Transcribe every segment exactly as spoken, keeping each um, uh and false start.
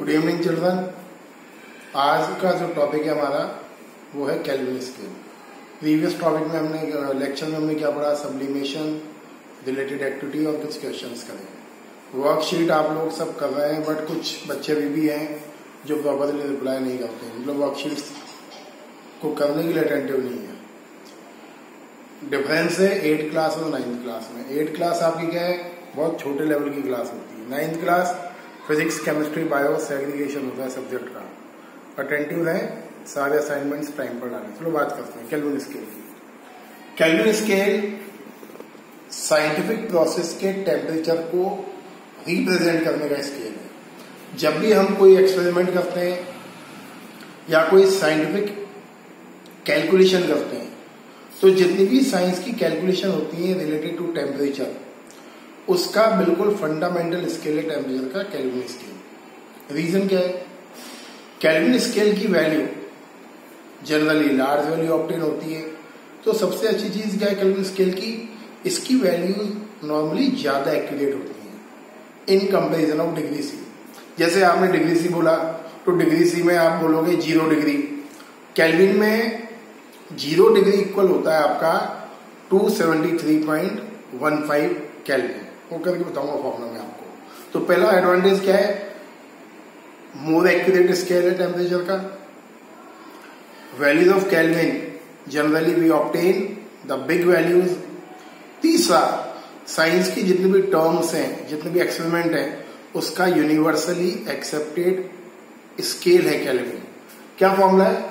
Good evening children. आज का जो टॉपिक है हमारा वो है केल्विन स्केल। प्रीवियस टॉपिक में हमने लेक्चर में हमने क्या पढ़ा, सब्लिमेशन रिलेटेड एक्टिविटी और कुछ क्वेश्चंस करें। वर्कशीट आप लोग सब कर रहे हैं, बट कुछ बच्चे भी, भी हैं जो प्रॉपरली रिप्लाई नहीं करते हैं, मतलब वर्कशीट्स को करने के लिए अटेंटिव नहीं है। डिफरेंस है एट क्लास और नाइन्थ क्लास में। एट क्लास आपकी क्या है, बहुत छोटे लेवल की क्लास होती है। Ninth class physics, chemistry, bio segregation होता है सब्जेक्ट का। अटेंटिव है, सारे असाइनमेंट्स टाइम पर डालें। चलो बात करते हैं केल्विन स्केल की। केल्विन स्केल साइंटिफिक प्रोसेस के टेम्परेचर को रिप्रेजेंट करने का स्केल है। जब भी हम कोई एक्सपेरिमेंट करते हैं या कोई साइंटिफिक कैलकुलेशन करते हैं, तो जितनी भी साइंस की कैलकुलेशन होती है रिलेटेड टू टेम्परेचर, उसका बिल्कुल फंडामेंटल स्केल है टेम्परेचर का, केल्विन स्केल। रीजन क्या है, केल्विन स्केल की value generally large value obtain होती है। तो सबसे अच्छी चीज क्या है केल्विन स्केल की, इसकी वैल्यू नॉर्मली ज्यादा एक्यूरेट होती है in comparison of degree C. जैसे आपने डिग्री सी बोला तो डिग्री सी में आप बोलोगे जीरो डिग्री, केल्विन में जीरो डिग्री इक्वल होता है आपका two seventy three point one five kelvin. वो करके बताऊंगा फॉर्मूला में आपको। तो पहला एडवांटेज क्या है, मोर एक्यूरेट स्केल है टेम्परेचर का। Values of kelvin generally we obtain the big values. तीसरा, साइंस की जितनी भी टर्म्स हैं, जितने भी एक्सपेरिमेंट हैं, उसका यूनिवर्सली एक्सेप्टेड स्केल है केल्विन। क्या फॉर्मूला है,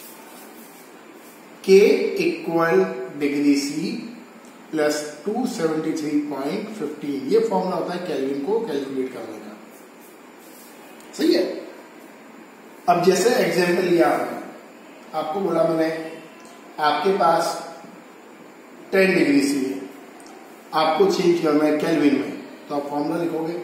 K equal degree C plus two seventy three point fifteen. ये फॉर्मूला होता है केल्विन को कैलकुलेट करने का। सही है। अब जैसे एग्जाम्पल लिया आपने, आपको बोला मैंने आपके पास टेन डिग्री सी है, आपको चेंज करना है केल्विन में, तो आप फॉर्मूला लिखोगे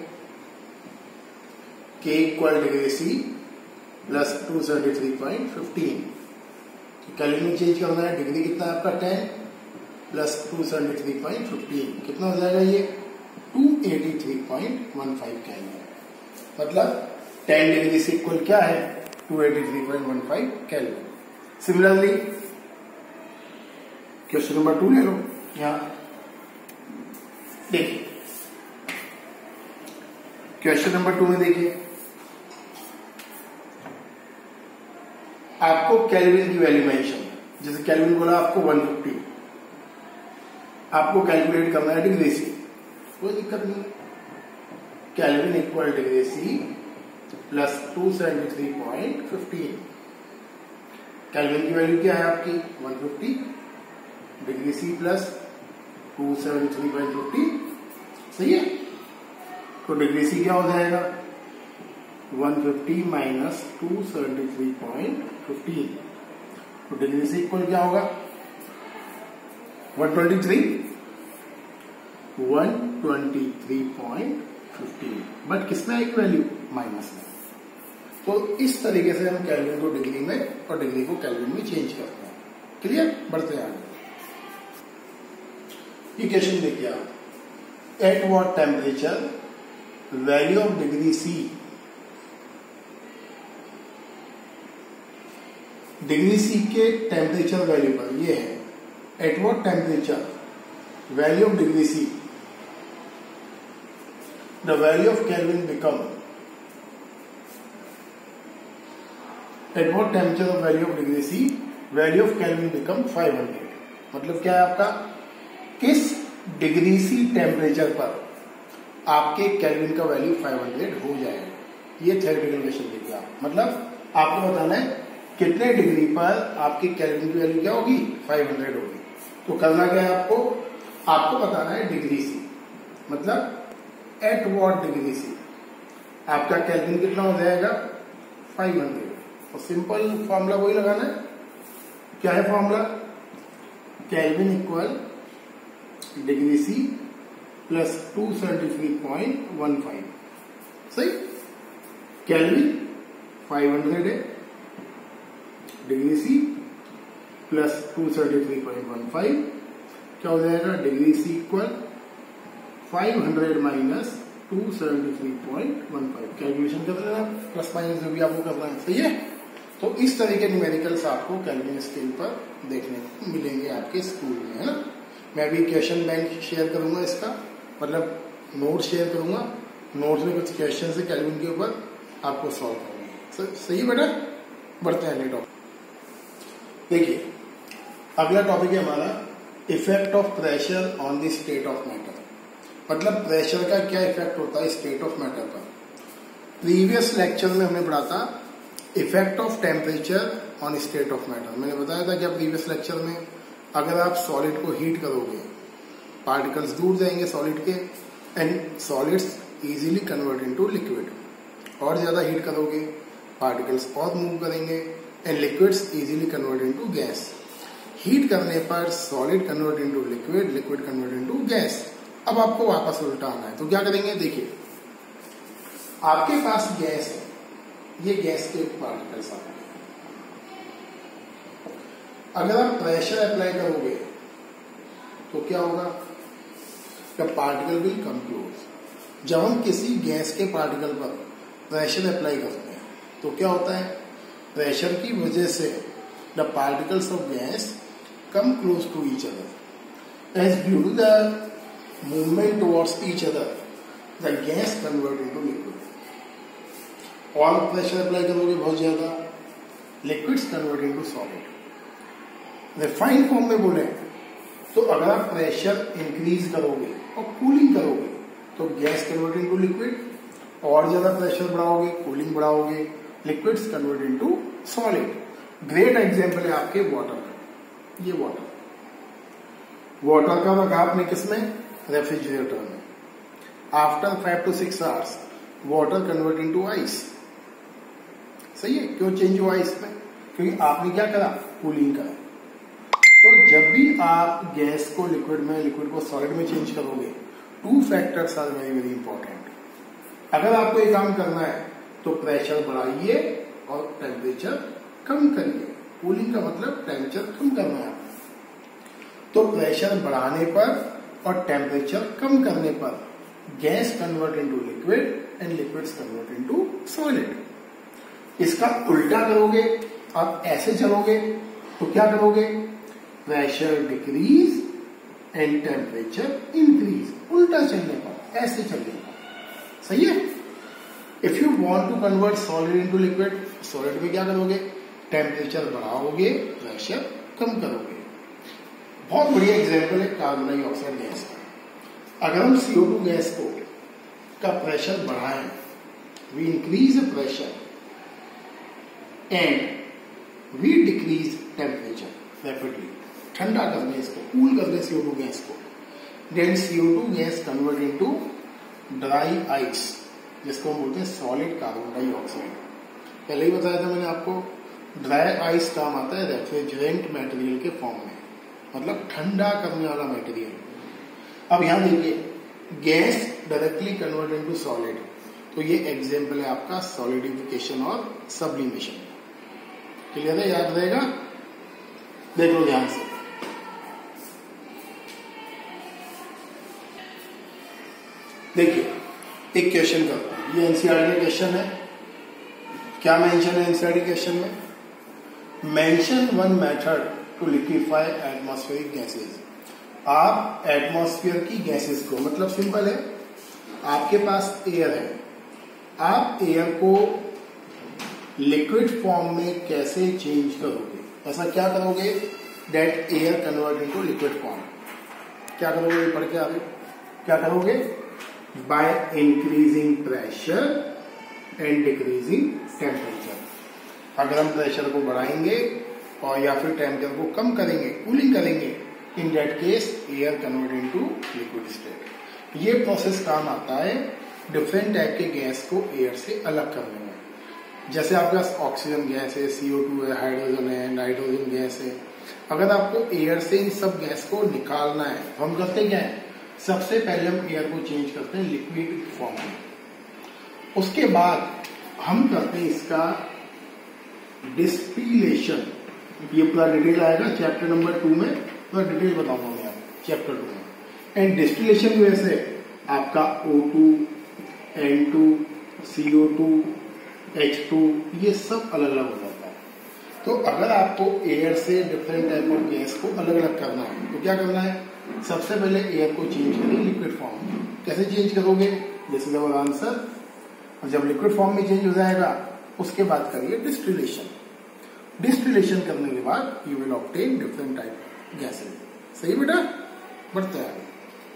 K equal degree C plus two seventy three point fifteen. Kelvin में चेंज करना है, डिग्री कितना है आपका ten plus two seventy three point fifteen, कितना हो जाएगा ये two eighty three point one five kelvin. मतलब टेन डिग्री से इक्वल क्या है, two eighty three point one five kelvin. Similarly question number two ले लो। यहां देखिए, क्वेश्चन नंबर टू में देखिए आपको केल्विन की वैल्यू मेंशन, जैसे केल्विन बोला आपको वन फिफ्टी, आपको कैलकुलेट करना है डिग्री सी। कोई दिक्कत नहीं, kelvin equal degree C plus two seventy three point fifteen. Kelvin की वैल्यू क्या है आपकी one fifty, degree C plus two seventy three point fifteen. सही है। तो डिग्री सी क्या हो जाएगा, one fifty minus two seventy three point fifteen. तो डिग्री सी इक्वल क्या होगा, one twenty three, one twenty three point fifteen, but किसमें एक वैल्यू माइनस में। तो इस तरीके से हम केल्विन को डिग्री में और डिग्री को केल्विन में चेंज करते हैं। क्लियर, बढ़ते हैं आगे। ये क्वेश्चन देखिए आप, at what temperature value of degree C, degree C के टेम्परेचर वैल्यू पर ये है, at what temperature value of degree C the value of kelvin become, at what temperature of value of degree C value of kelvin become five hundred. मतलब क्या है आपका, किस degree C temperature पर आपके केल्विन का वैल्यू फाइव हंड्रेड हो जाएगा। ये थ्योरेटिकल क्वेश्चन देखिए आप, मतलब आपको बताना है कितने डिग्री पर आपकी केल्विन की वैल्यू क्या होगी, फाइव हंड्रेड होगी। तो करना क्या है आपको, आपको बताना है डिग्री सी, मतलब एट व्हाट डिग्री सी आपका केल्विन कितना हो जाएगा, फाइव हंड्रेड। और सिंपल फॉर्मूला वही लगाना है। क्या है formula, kelvin equal degree C plus two seventy three point one five. सही, केल्विन फाइव हंड्रेड है, degree C plus two seventy three point one five, क्या हो जाएगा, degree C equal five hundred minus two seventy three point one five calculation कर लेना, plus minus जो भी आपको करना है, सही है। तो इस तरह के न्यूमेरिकल्स आपको कैलकुलेशन स्केल पर देखने को मिलेंगे आपके स्कूल में, है ना। मैं अभी क्वेश्चन बैंक शेयर करूंगा, इसका मतलब नोट शेयर करूंगा, नोट्स में कुछ क्वेश्चन है कैलकुलेशन के ऊपर आपको सॉल्व करूंगा, सही है बेटा। बढ़ते हैं अगले टॉपिक। देखिए अगला टॉपिक है हमारा effect of pressure on the state of matter, मतलब प्रेशर का क्या इफेक्ट होता है स्टेट ऑफ मैटर पर। प्रीवियस लेक्चर में हमने पढ़ा था effect of temperature on state of matter. मैंने बताया था कि प्रीवियस लेक्चर में अगर आप सॉलिड को हीट करोगे पार्टिकल्स दूर जाएंगे सॉलिड के, and solids easily convert into liquid. और ज्यादा हीट करोगे पार्टिकल्स और मूव करेंगे, and liquids easily convert into gas. Heat करने पर solid convert into liquid, liquid convert into gas. अब आपको वापस उल्टा आना है, तो क्या करेंगे, देखिए आपके पास गैस है, ये गैस के पार्टिकल्स आपके, अगर आप प्रेशर अप्लाई करोगे तो क्या होगा, पार्टिकल विल कम क्लोज। जब हम किसी गैस के पार्टिकल पर प्रेशर अप्लाई करते हैं तो क्या होता है, प्रेशर की वजह से the particles of gas come close to each other, as due to the movement towards each other the gas convert into liquid. और प्रेशर अप्लाई करोगे बहुत ज्यादा, liquids convert into solid. Refined form में बोले तो अगर आप प्रेशर इंक्रीज करोगे और कूलिंग करोगे तो गैस कन्वर्ट इनटू लिक्विड, और ज्यादा प्रेशर बढ़ाओगे कूलिंग बढ़ाओगे, liquids convert into solid. Great example है आपके वाटर का, ये वाटर वाटर का रखा आपने किसमें, रेफ्रिजरेटर में। After five to six hours water convert into ice, सही है। क्यों चेंज हुआ इसमें, क्योंकि आपने क्या करा, कूलिंग करा। तो जब भी आप गैस को लिक्विड में, लिक्विड को सॉलिड में चेंज करोगे, two factors are very very important. अगर आपको ये काम करना है तो प्रेशर बढ़ाइए और टेम्परेचर कम करिए। कूलिंग का मतलब टेम्परेचर कम करना है आपको। तो प्रेशर बढ़ाने पर और टेम्परेचर कम करने पर gas convert into liquid and liquids convert into solid. इसका उल्टा करोगे, आप ऐसे चलोगे तो क्या करोगे, pressure decrease and temperature increase. उल्टा चलने पर, ऐसे चलने पर, सही है। If you want to convert solid into liquid, solid में क्या करोगे, टेम्परेचर बढ़ाओगे, प्रेशर कम करोगे। बहुत बढ़िया एग्जांपल है कार्बन डाइऑक्साइड गैस का। अगर हम सी ओ टू गैस को का प्रेशर बढ़ाएं, we increase pressure and we decrease temperature rapidly. ठंडा कर दें इसको, कूल कर दें सी ओ टू गैस को, then C O two gas convert into dry ice, जिसको हम बोलते हैं सॉलिड कार्बन डाइऑक्साइड। पहले ही बताया था मैंने आपको, ड्राई आइस काम आता है रेफ्रिजरेंट मटेरियल के फॉर्म में, मतलब ठंडा करने वाला मटेरियल। अब यहां देखिए, gas directly convert into solid, तो ये एग्जांपल है आपका सॉलिडिफिकेशन और सब्लिमेशन। क्लियर है, याद रहेगा, देख लो ध्यान से। देखिए एक क्वेश्चन करते हैं, ये एनसीईआरटी क्वेश्चन है। क्या मेंशन है एनसीईआरटी क्वेश्चन में, mention one method to liquefy atmospheric gases. आप एटमॉस्फेयर की गैसेस को, मतलब सिंपल है, आपके पास एयर है, आप एयर को लिक्विड फॉर्म में कैसे चेंज करोगे। ऐसा क्या करोगे, that air convert into liquid form. क्या करोगे, पढ़ के आ रहे हो, क्या करोगे, by increasing pressure and decreasing temperature. अगर हम प्रेशर को बढ़ाएंगे और या फिर टेम्परेचर को कम करेंगे, कूलिंग करेंगे, in that case air convert into liquid state. ये प्रोसेस काम आता है डिफरेंट टाइप के गैस को एयर से अलग करने में। जैसे आपके पास ऑक्सीजन गैस है, सी ओ टू है, हाइड्रोजन है, नाइट्रोजन गैस है। अगर आपको एयर से इन सब गैस को निकालना है तो हम करते क्या है, सबसे पहले हम एयर को चेंज करते हैं लिक्विड फॉर्म में, उसके बाद हम करते हैं इसका डिस्टिलेशन। ये पूरा डिटेल आएगा चैप्टर नंबर टू में, पूरा डिटेल बताऊंगा मैं आपको चैप्टर टू में। एंड डिस्टिलेशन की वजह से आपका O two N two, C O two, H two, ये सब अलग अलग हो जाता है। तो अगर आपको एयर से डिफरेंट टाइप ऑफ गैस को अलग अलग करना है तो क्या करना है, सबसे पहले एयर को चेंज करिए लिक्विड फॉर्म में। कैसे चेंज करोगे, दिस इज अवर आंसर। और जब लिक्विड फॉर्म में चेंज हो जाएगा उसके बाद करिए डिस्टिलेशन। डिस्टिलेशन करने के बाद you will obtain different type gases. सही बेटा, बढ़ते हैं आगे।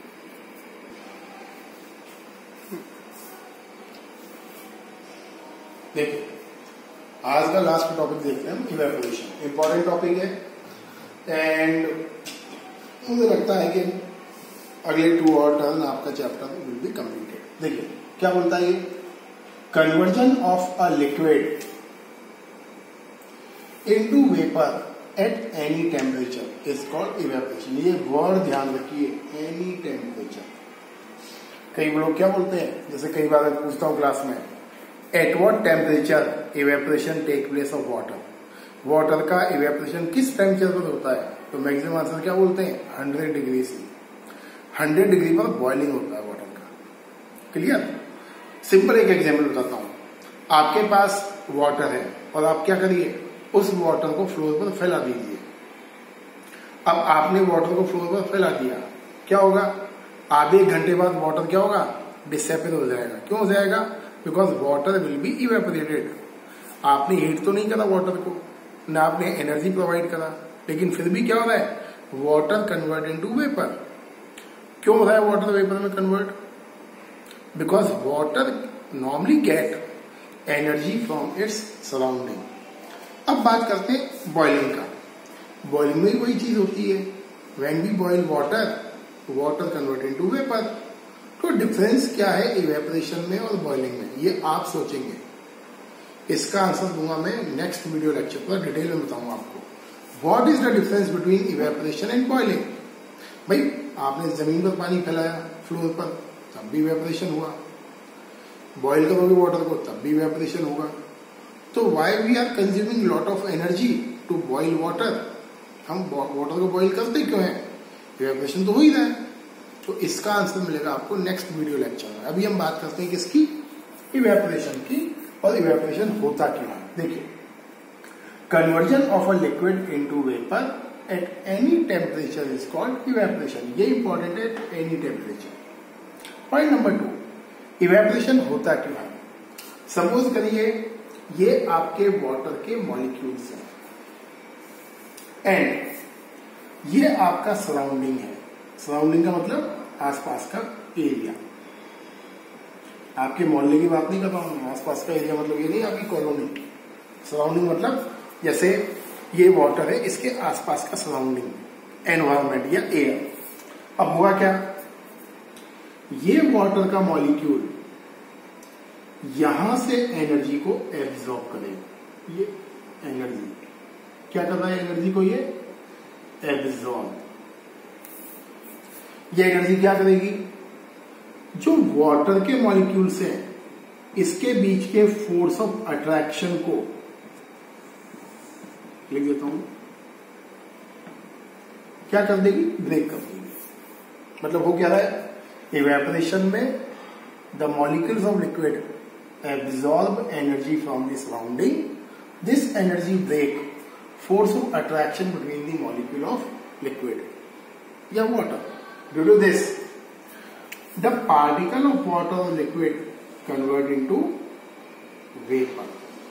देखिए आज का लास्ट टॉपिक देखते हैं हम, इवेपोरेशन। इंपॉर्टेंट टॉपिक है एंड मुझे लगता है कि अगले टू और टर्न आपका चैप्टर विल बी कंप्लीटेड। देखिए क्या बोलता है ये, conversion of a liquid into vapour at any temperature is called evaporation. ये वर्ड ध्यान रखिए, एनी टेम्परेचर। कई लोग क्या बोलते हैं, जैसे कई बार मैं पूछता हूं क्लास में, at what temperature evaporation take place of water. Water का इवेपोरेशन किस टेम्परेचर पर होता है, तो मैक्सिमम आंसर क्या बोलते हैं, हंड्रेड डिग्री से। हंड्रेड डिग्री पर बॉइलिंग होता है वाटर का। क्लियर। सिंपल एक एग्जांपल बताता हूं। आपके पास वाटर है और आप क्या करिए, उस वाटर को फ्लोर पर फैला दीजिए। अब आपने वाटर को फ्लोर पर फैला दिया, क्या होगा, आधे घंटे बाद वाटर क्या होगा, डिसअपियर हो जाएगा। क्यों हो जाएगा, because water will be evaporated. आपने हीट तो नहीं करा वाटर को, ना आपने एनर्जी प्रोवाइड करा, लेकिन फिर भी क्या हो रहा है, वाटर कन्वर्ट इनटू वेपर। क्यों हो रहा है वाटर वेपर में convert, because water normally get energy from its surrounding. अब बात करते हैं बॉइलिंग का। बॉइलिंग में वही चीज होती है, when we boil water, water convert into vapour. तो डिफरेंस क्या है इवेपोरेशन में और बॉइलिंग में, ये आप सोचेंगे। इसका आंसर दूंगा मैं नेक्स्ट वीडियो लेक्चर पर, डिटेल में बताऊंगा आपको what is the difference between evaporation and boiling. भाई आपने जमीन पर पानी फैलाया फ्लोर पर, तब भी इवेपोरेशन हुआ। बॉइल करोगे वाटर को, तब भी इवेपोरेशन होगा। तो why we are consuming lot of energy to boil water. हम वाटर को बॉइल करते क्यों है, इवेपोरेशन तो हो ही रहा है। तो इसका आंसर मिलेगा आपको नेक्स्ट वीडियो लेक्चर में। अभी हम बात करते हैं किसकी, इवेपोरेशन की, और इवेपोरेशन होता क्यों है। देखिए, conversion of a liquid into vapour at any temperature is called evaporation. ये इंपॉर्टेंट है, any temperature. Point number two, evaporation होता क्यों है। सपोज करिए ये आपके वाटर के मॉलिक्यूल्स हैं एंड ये आपका सराउंडिंग है। सराउंडिंग का मतलब आसपास का एरिया। आपके मोहल्ले की बात नहीं कर रहा हूं, आसपास का एरिया मतलब ये नहीं आपकी कॉलोनी। सराउंडिंग मतलब जैसे ये वाटर है, इसके आसपास का सराउंडिंग, एनवायरमेंट या एयर। अब हुआ क्या, ये वाटर का मॉलिक्यूल यहां से एनर्जी को एब्जॉर्ब करेगा। ये एनर्जी क्या कर रहा है, एनर्जी को ये एब्जॉर्ब। ये एनर्जी क्या करेगी, जो वाटर के मॉलिक्यूल्स हैं इसके बीच के फोर्स ऑफ अट्रैक्शन को लिख देता हूं, क्या कर देगी, ब्रेक कर देगी। मतलब हो क्या रहा है, इवेपोरेशन में the molecules of liquid absorb energy from the surrounding. This energy break force of attraction between the molecule of liquid या water. Due to this, the particle of water or liquid convert into vapor.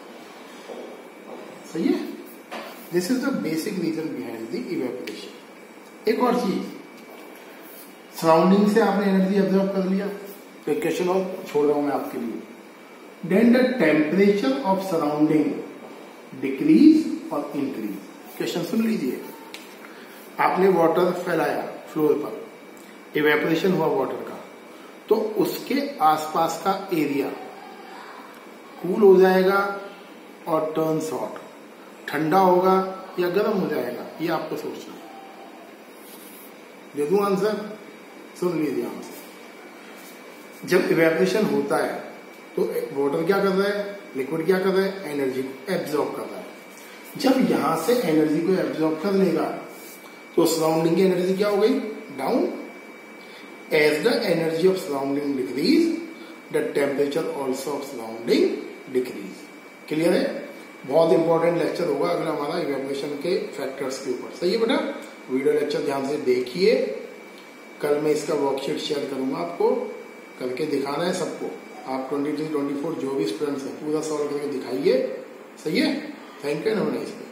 सही है? This is the basic reason behind the evaporation. एक और चीज, surrounding से आपने energy absorb कर लिया, तो एक क्वेश्चन और छोड़ रहा हूं मैं आपके लिए। Then the temperature of surrounding decrease और increase। क्वेश्चन सुन लीजिए, आपने वाटर फैलाया फ्लोर पर, इवेपोरेशन हुआ वाटर का, तो उसके आसपास का एरिया कूल हो जाएगा और टर्न्स हॉट, ठंडा होगा या गर्म हो जाएगा, ये आपको सोचना है। दे दूं आंसर, सुन लीजिए आंसर। जब इवेपोरेशन होता है तो वाटर क्या कर रहा है, लिक्विड क्या कर रहा है, एनर्जी को एब्जॉर्ब कर रहा है। जब यहां से एनर्जी को एब्जॉर्ब कर लेगा तो सराउंडिंग की एनर्जी क्या हो गई, down. As the energy of surrounding decrease the temperature also of surrounding decrease. Clear है? बहुत इंपॉर्टेंट लेक्चर होगा अगला हमारा इवेपोरेशन के फैक्टर्स के ऊपर। सही है बेटा? वीडियो लेक्चर ध्यान से देखिए। कल मैं इसका वर्कशीट शेयर करूंगा, आपको करके दिखाना है सबको। आप ट्वेंटी थ्री ट्वेंटी फोर जो भी स्टूडेंट्स हैं पूरा सॉल्व करके दिखाइए। सही है? Thank you.